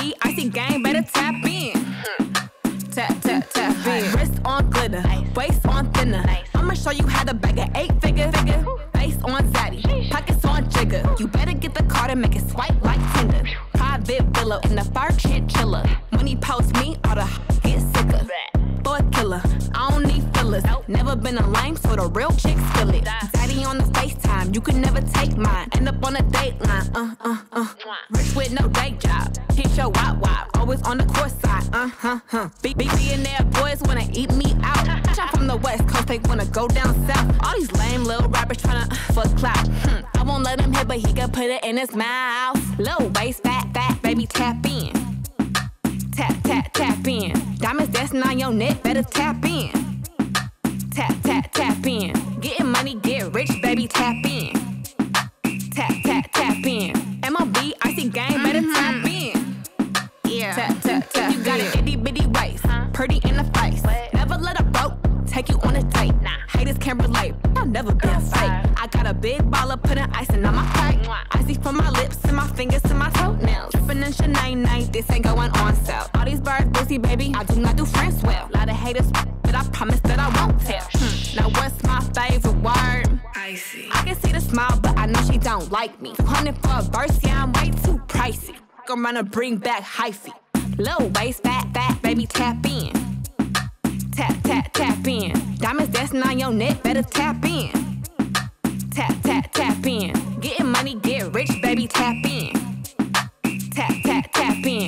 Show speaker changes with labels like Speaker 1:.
Speaker 1: MLB, icy game, better tap in. Tap, tap, tap in. Wrist on glitter, waist on thinner. I'ma show you how to bag an 8-figure. Face on zaddy, pockets on jigger. You better get the card and make it swipe like Tinder. Private villa in the fur chinchilla. When he post me, all the get sicker. For a killer, I don't need fillers. Never been a lame, so the real chicks feel it. Daddy on the FaceTime, you can never take mine. End up on a dateline, Rich with no day job, hit your wop, always on the course side, Billionaire boys wanna eat me out. I'm from the West Coast, they wanna go down south. All these lame little rappers tryna fuck clout. I won't let him hit, but he can put it in his mouth. Low waist, fat, baby, tap in. Tap, tap, tap in. Diamonds dancing on your neck, better tap in. Tap, tap, tap in. Getting money, get rich, baby, tap in. Tap, tap, tap in. MLB, icy game, better tap in. Yeah. Tap, tap, tap. You got an itty bitty waist, pretty in the face. Never let a broke take you on a date. Haters can't relate, I've never been fake. I got a big baller putting icing on my cake. Icy from my lips and my fingers to my toenails. Drippin' in Chanel, this ain't going on sale. All these birds busy, baby, I do not do friends well. Lot of haters, but I promise that I won't tell. Now what's my favorite word? Icy. I can see the smile, but I know she don't like me. 200 for a verse, yeah, I'm way too pricey. I'm gonna bring back hyphy. Low waist, fat, baby, tap in. Tap, tap, tap in. Diamonds dancing on your neck, better tap in. Tap, tap, tap in. Getting money, get rich, baby, tap in. Tap, tap, tap in.